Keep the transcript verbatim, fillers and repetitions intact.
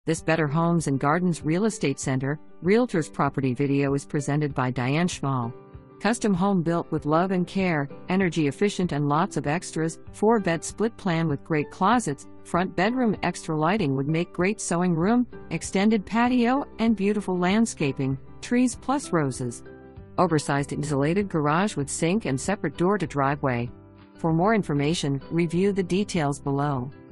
This Better Homes and Gardens Real Estate Center, Realtors property video is presented by Diane Schmahl. Custom home built with love and care, energy efficient and lots of extras, four bed split plan with great closets, front bedroom extra lighting would make great sewing room, extended patio, and beautiful landscaping, trees plus roses. Oversized insulated garage with sink and separate door to driveway. For more information, review the details below.